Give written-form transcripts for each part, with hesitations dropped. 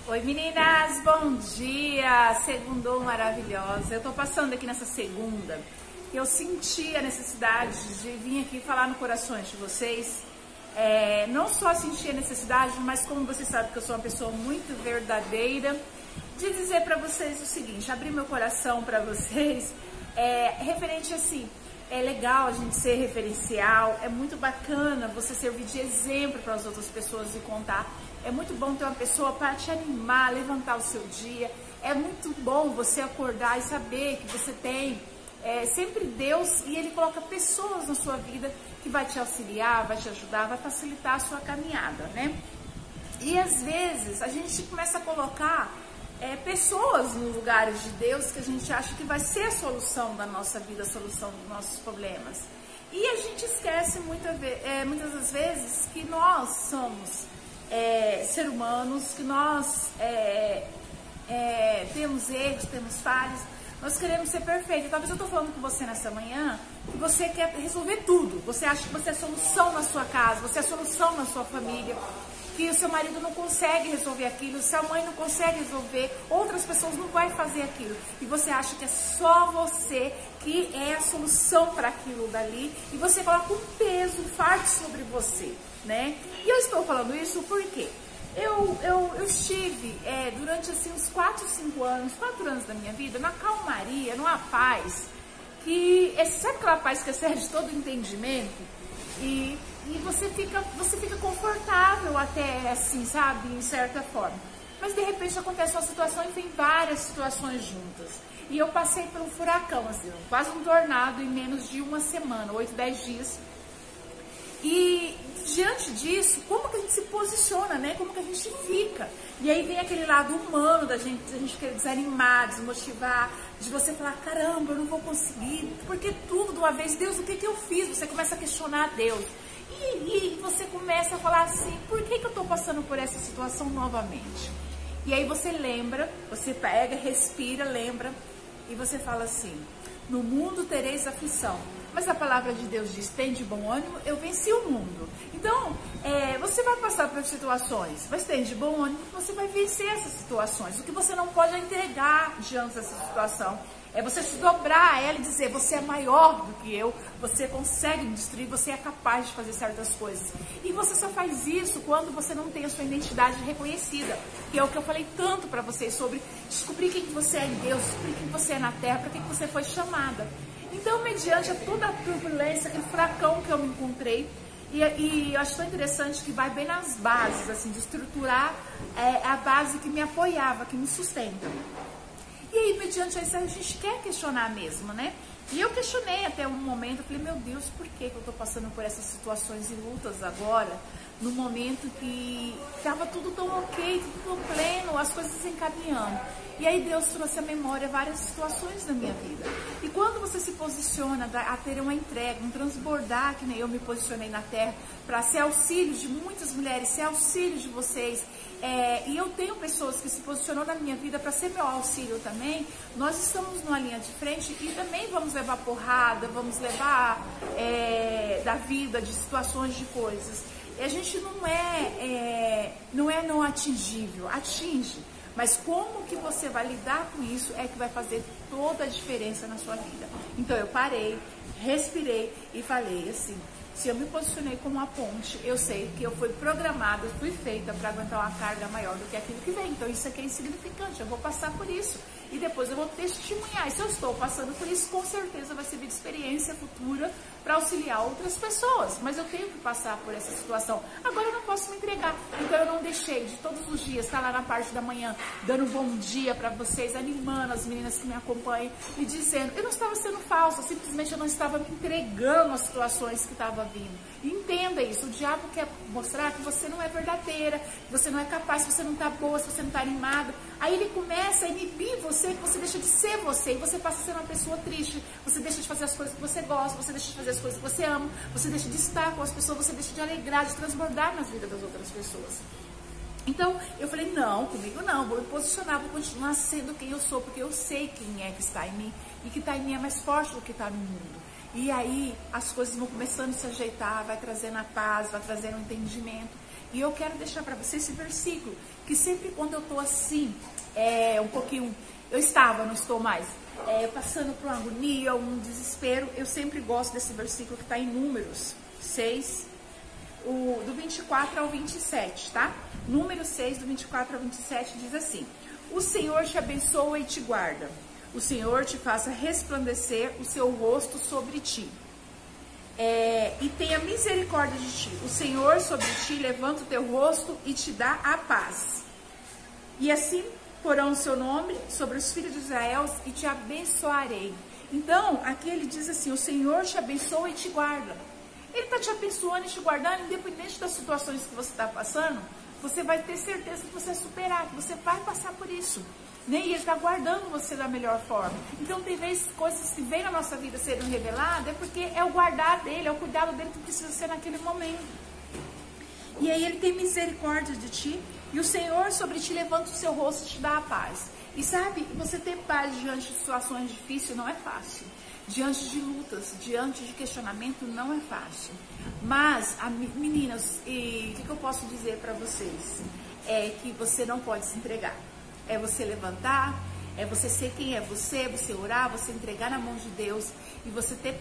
Oi meninas, bom dia! Segundou maravilhosa. Eu tô passando aqui nessa segunda que eu senti a necessidade de vir aqui falar no corações de vocês. Não só senti a necessidade, mas como vocês sabem que eu sou uma pessoa muito verdadeira, de dizer pra vocês o seguinte, abrir meu coração pra vocês, referente assim, é legal a gente ser referencial, é muito bacana você servir de exemplo para as outras pessoas e contar. É muito bom ter uma pessoa para te animar, levantar o seu dia. É muito bom você acordar e saber que você tem sempre Deus e Ele coloca pessoas na sua vida que vai te auxiliar, vai te ajudar, vai facilitar a sua caminhada, né? E às vezes a gente começa a colocar pessoas nos lugares de Deus que a gente acha que vai ser a solução da nossa vida, a solução dos nossos problemas. E a gente esquece muitas das vezes que nós somos seres humanos, que nós temos erros, temos falhas, nós queremos ser perfeitos. Talvez eu estou falando com você nessa manhã que você quer resolver tudo, você acha que você é a solução na sua casa, você é a solução na sua família, que o seu marido não consegue resolver aquilo, sua mãe não consegue resolver, outras pessoas não vão fazer aquilo. E você acha que é só você que é a solução para aquilo dali, e você coloca um peso, um fardo sobre você, né? E eu estou falando isso porque eu estive durante assim, uns 4 anos da minha vida, na calmaria, numa paz, que sabe aquela paz que excede todo o entendimento? E você fica confortável até assim, sabe, em certa forma. Mas de repente acontece uma situação e tem várias situações juntas. E eu passei por um furacão, assim, quase um tornado em menos de uma semana, 8, 10 dias. E diante disso, como que a gente se posiciona, né? Como que a gente fica? E aí vem aquele lado humano da gente querer desanimar, desmotivar, de você falar, caramba, eu não vou conseguir, porque tudo de uma vez, Deus, o que eu fiz? Você começa a questionar Deus. E você começa a falar assim, por que eu estou passando por essa situação novamente? E aí você lembra, você pega, respira, lembra, e você fala assim, no mundo tereis aflição, mas a palavra de Deus diz, tem de bom ânimo, eu venci o mundo. Então, você vai passar por situações, mas tem de bom ânimo, você vai vencer essas situações. O que você não pode é entregar diante dessa situação. É você se dobrar a ela e dizer, você é maior do que eu, você consegue me destruir, você é capaz de fazer certas coisas. E você só faz isso quando você não tem a sua identidade reconhecida, que é o que eu falei tanto para vocês sobre descobrir quem você é em Deus, descobrir quem você é na terra, para que você foi chamada. Então, mediante toda a turbulência, aquele furacão que eu me encontrei, e eu acho tão interessante que vai bem nas bases, assim, de estruturar a base que me apoiava, que me sustenta. E aí, mediante isso, a gente quer questionar mesmo, né? E eu questionei até um momento, eu falei, meu Deus, por que eu tô passando por essas situações e lutas agora, no momento que estava tudo tão ok, tudo tão pleno, as coisas se encaminhando. E aí Deus trouxe à memória várias situações da minha vida. E quando você se posiciona a ter uma entrega, um transbordar, que nem eu me posicionei na terra, para ser auxílio de muitas mulheres, ser auxílio de vocês, e eu tenho pessoas que se posicionou na minha vida para ser meu auxílio também, nós estamos numa linha de frente e também vamos levar porrada, vamos levar da vida, de situações, de coisas. E a gente não é não atingível, atinge. Mas como que você vai lidar com isso é que vai fazer toda a diferença na sua vida. Então eu parei, respirei e falei assim, se eu me posicionei como uma ponte, eu sei que eu fui programada, eu fui feita para aguentar uma carga maior do que aquilo que vem. Então isso aqui é insignificante, eu vou passar por isso. E depois eu vou testemunhar. E se eu estou passando por isso, com certeza vai servir de experiência futura para auxiliar outras pessoas. Mas eu tenho que passar por essa situação. Agora eu não posso me entregar. Então eu não deixei de todos os dias estar lá na parte da manhã, dando um bom dia para vocês, animando as meninas que me acompanham e dizendo, eu não estava sendo falsa, simplesmente eu não estava me entregando às situações que estavam vindo. E entenda isso, o diabo quer mostrar que você não é verdadeira, que você não é capaz, que você não está boa, se você não está animada. Aí ele começa a inibir você, que você deixa de ser você, e você passa a ser uma pessoa triste, você deixa de fazer as coisas que você gosta, você deixa de fazer as coisas que você ama, você deixa de estar com as pessoas, você deixa de alegrar, de transbordar nas vidas das outras pessoas. Então, eu falei, não, comigo não, vou me posicionar, vou continuar sendo quem eu sou, porque eu sei quem é que está em mim, e que está em mim é mais forte do que está no mundo. E aí, as coisas vão começando a se ajeitar, vai trazendo a paz, vai trazendo o entendimento. E eu quero deixar para você esse versículo, que sempre quando eu estou assim, um pouquinho, eu estava, não estou mais, passando por uma agonia, um desespero, eu sempre gosto desse versículo que está em Números 6, do 24 ao 27, tá? Número 6, do 24 ao 27, diz assim: o Senhor te abençoa e te guarda. O Senhor te faça resplandecer o seu rosto sobre ti. E tenha misericórdia de ti. O Senhor sobre ti levanta o teu rosto e te dá a paz. E assim porão o seu nome sobre os filhos de Israel e te abençoarei. Então, aqui ele diz assim: o Senhor te abençoa e te guarda. Ele está te abençoando e te guardando, independente das situações que você está passando. Você vai ter certeza que você vai superar, que você vai passar por isso. E ele está guardando você da melhor forma. Então, tem vezes coisas que vêm na nossa vida serem reveladas, é porque é o guardar dele, é o cuidado dele que precisa ser naquele momento. E aí ele tem misericórdia de ti, e o Senhor sobre ti levanta o seu rosto e te dá a paz. E sabe, você ter paz diante de situações difíceis não é fácil. Diante de lutas, diante de questionamento, não é fácil. Mas, meninas, e o que eu posso dizer para vocês? É que você não pode se entregar. É você levantar, é você ser quem é você orar, você entregar na mão de Deus e você ter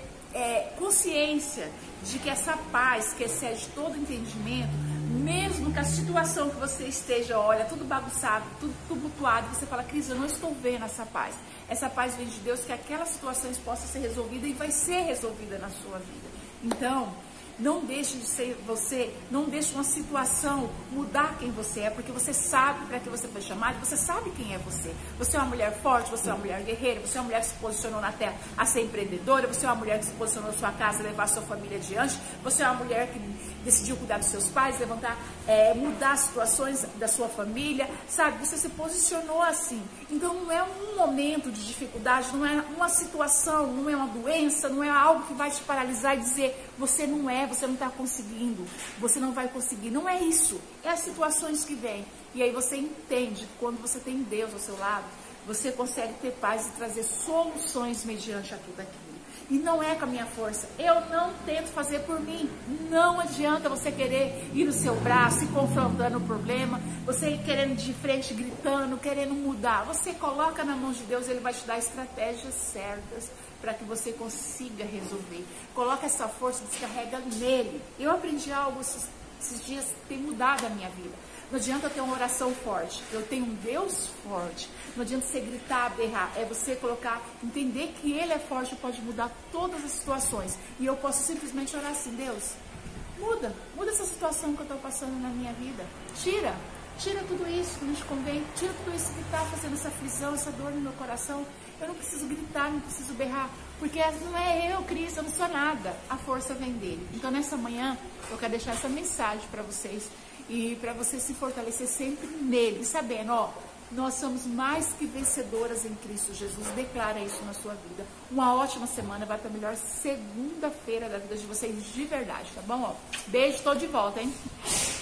consciência de que essa paz que excede todo entendimento, mesmo que a situação que você esteja, olha, tudo bagunçado, tudo tumultuado, você fala: Cris, eu não estou vendo essa paz. Essa paz vem de Deus, que aquelas situações possam ser resolvidas e vai ser resolvida na sua vida. Então, não deixe de ser você, não deixe uma situação mudar quem você é, porque você sabe para que você foi chamado, você sabe quem é você. Você é uma mulher forte, você é uma mulher guerreira, você é uma mulher que se posicionou na terra a ser empreendedora, você é uma mulher que se posicionou na sua casa a levar a sua família adiante, você é uma mulher que decidiu cuidar dos seus pais, levantar, mudar as situações da sua família, sabe? Você se posicionou assim. Então não é um momento de dificuldade, não é uma situação, não é uma doença, não é algo que vai te paralisar e dizer: você não está conseguindo, você não vai conseguir. Não é isso, é as situações que vêm. E aí você entende que quando você tem Deus ao seu lado, você consegue ter paz e trazer soluções mediante a tudo aquilo. E não é com a minha força, eu não tento fazer por mim. Não adianta você querer ir no seu braço e confrontando o problema, você ir querendo de frente, gritando, querendo mudar. Você coloca na mão de Deus, Ele vai te dar estratégias certas para que você consiga resolver. Coloca essa força, descarrega nele. Eu aprendi algo esses dias que tem mudado a minha vida. Não adianta ter uma oração forte, eu tenho um Deus forte. Não adianta você gritar, berrar, é você colocar, entender que Ele é forte e pode mudar todas as situações. E eu posso simplesmente orar assim: Deus, muda essa situação que eu estou passando na minha vida. Tira tudo isso que não te convém, tira tudo isso que está fazendo essa aflição, essa dor no meu coração. Eu não preciso gritar, não preciso berrar, porque não é eu, Cris, eu não sou nada. A força vem dele. Então nessa manhã eu quero deixar essa mensagem para vocês e para você se fortalecer sempre nele, sabendo, nós somos mais que vencedoras em Cristo Jesus. Declara isso na sua vida. Uma ótima semana, vai para a melhor segunda-feira da vida de vocês de verdade, tá bom? Beijo, tô de volta, hein?